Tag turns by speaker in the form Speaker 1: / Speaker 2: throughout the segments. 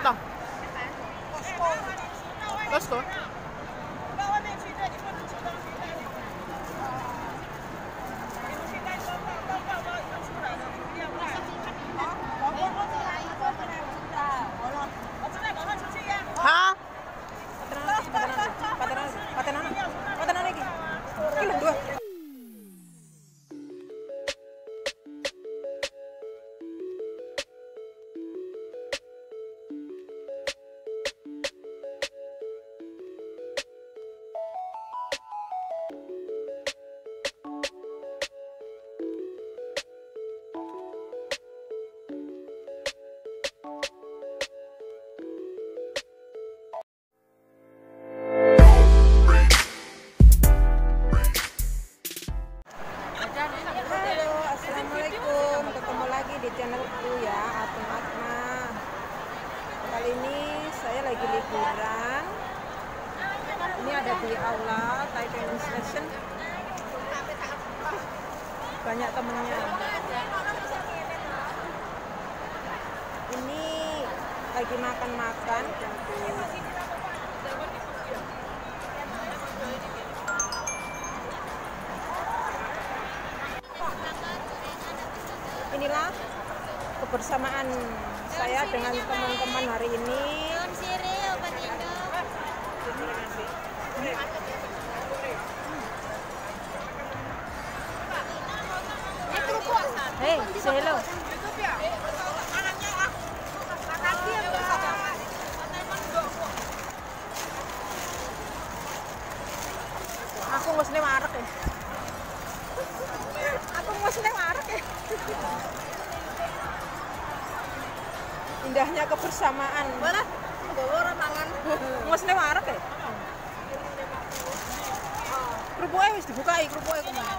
Speaker 1: toh? Costco. Hah? Patenan lagi. Kilo dua.
Speaker 2: Di channelku ya, Atung Atma. Kali ini saya lagi liburan. Ini ada di aula Taipei Station. Banyak temennya. Ini lagi makan-makan. Inilah kebersamaan saya dengan teman-teman hari ini. Hey, say hello. Aku mesti marek ya. Indahnya kebersamaan. Mana? Bawa orang tangan. Mesti marek ya. Kerupuknya wis dibukai, kerupuknya kemana?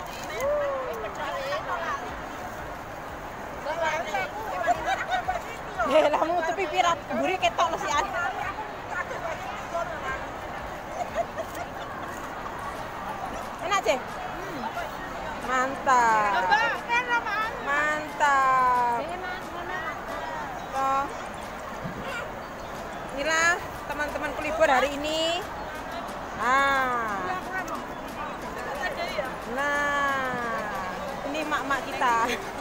Speaker 2: Ya, lamu tepi pirat, keburi ketok lo si an. Enak, Cek? Mantap. Mantap. Oh. Inilah teman-teman pelibur hari ini. Nah, ini mak-mak kita.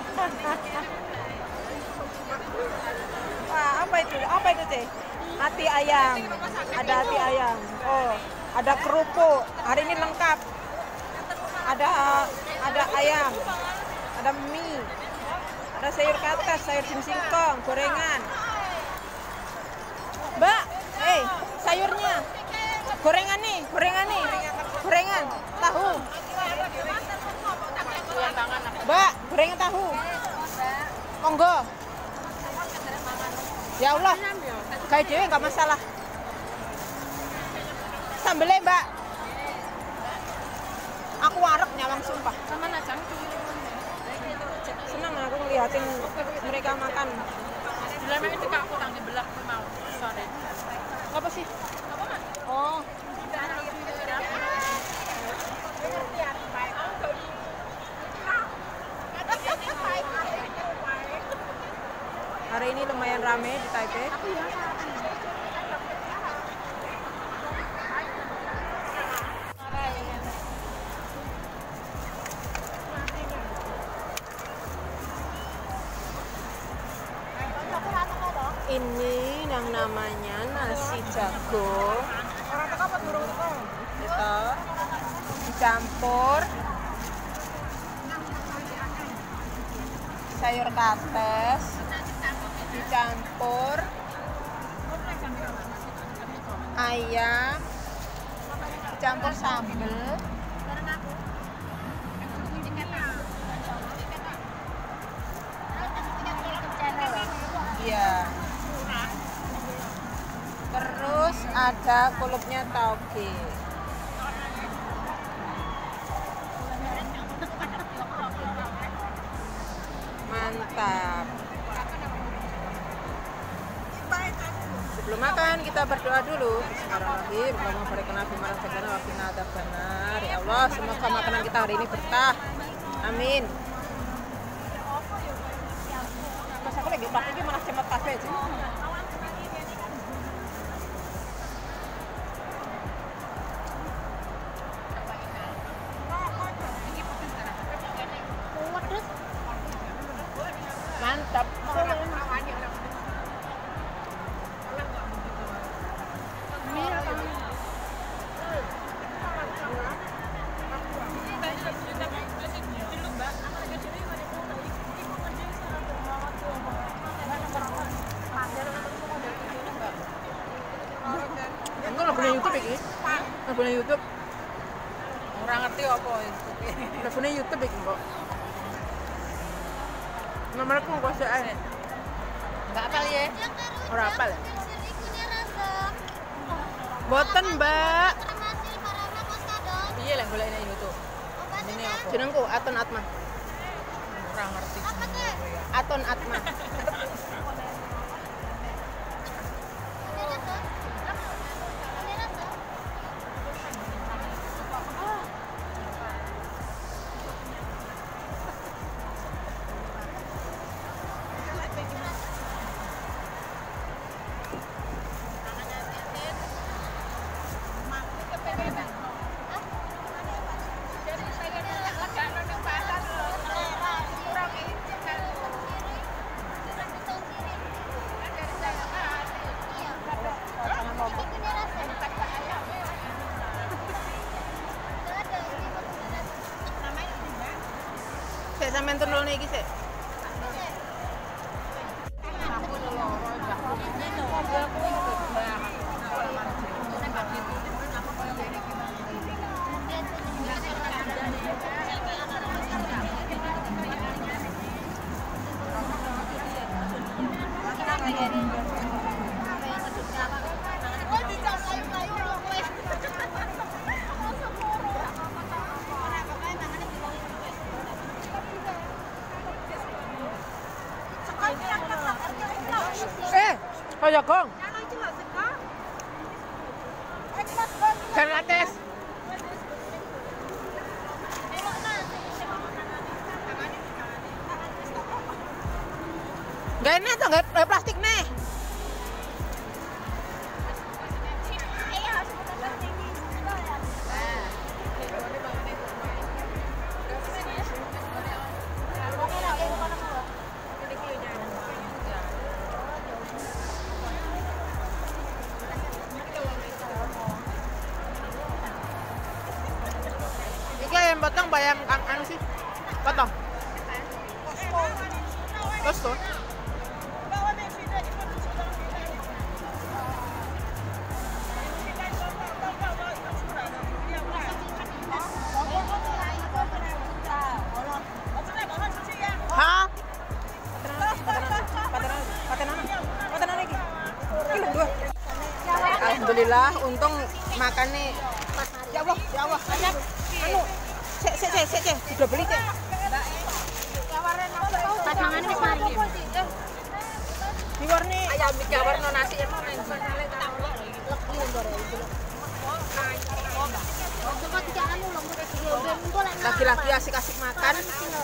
Speaker 2: Wah, apa itu? Apa itu, Cek? Hati ayam. Ada hati ayam. Oh, ada kerupuk. Hari ini lengkap. Ada ayam. Ada mie. Ada sayur kates, sayur singkong, gorengan. Mbak, sayurnya. Gorengan nih. Gorengan tahu. Mbak, gorengan tahu. Monggo. Ya Allah, kayak dewe nggak masalah. Sambelnya Mbak. Aku warek nyawang sumpah. Sama najang. Senang aku ngeliatin mereka makan.
Speaker 1: Dilema itu kak aku tanggi belak mau sore.
Speaker 2: Apa sih? Oh. Hari ini lumayan rame di Taipei. Ini yang namanya nasi jagung. Itu dicampur sayur kates, dicampur ayam, dicampur sambal. Iya. Terus ada kulupnya tauge. Mantap. Sebelum makan kita berdoa dulu. Bismillahirrahmanirrahim. Allahumma barik lana fi ma razaqtana wa qina adzabannar. Ya Allah, semoga makanan kita hari ini berkah. Amin. Pas aku lagi praktik malah cepat kafe aja. Mlebune YouTube.
Speaker 1: Ora ngerti apa itu.
Speaker 2: Mlebune YouTube iki kok. Nomorku kok sik ae.
Speaker 1: Enggak apal ya?
Speaker 2: Ora apal ya? Boten, Mbak.
Speaker 1: Piye lah golekne YouTube? Ini apa?
Speaker 2: Jenengku Aton Atma.
Speaker 1: Ora ngerti.
Speaker 2: Aton Atma. Sik sampean turun iki sik. Kaya gong. Kan lates. Gak enak tuh, gak plastik nih. Yang potong bayang anu sih, potong. Terus tuh. Hah? Alhamdulillah, untung makannya. Ya Allah, ya Allah. Anu, cek, sudah beli cek.
Speaker 1: Pas mangan wis mari.
Speaker 2: Di warni
Speaker 1: Ayam digawarno nasi emang nang sale tak legi ndore iki lho.
Speaker 2: Lagi-lagi asik-asik makan.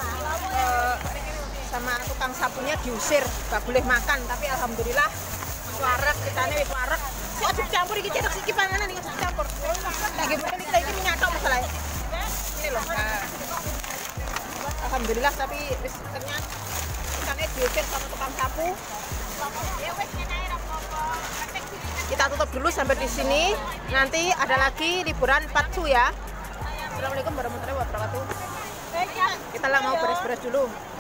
Speaker 2: Sama tukang sapunya diusir, gak boleh makan. Tapi alhamdulillah wareg kitane wis wareg. Kok dicampur iki cetok iki panganan iki dicampur. Lagi beli kita iki minyak tok masalah. Ini loh. Alhamdulillah tapi wis ternyata kitane diusir sama tukang sapu. Kita tutup dulu sampai di sini. Nanti ada lagi liburan part 2 ya. Assalamualaikum warahmatullahi wabarakatuh. Kita lah mau beres-beres dulu.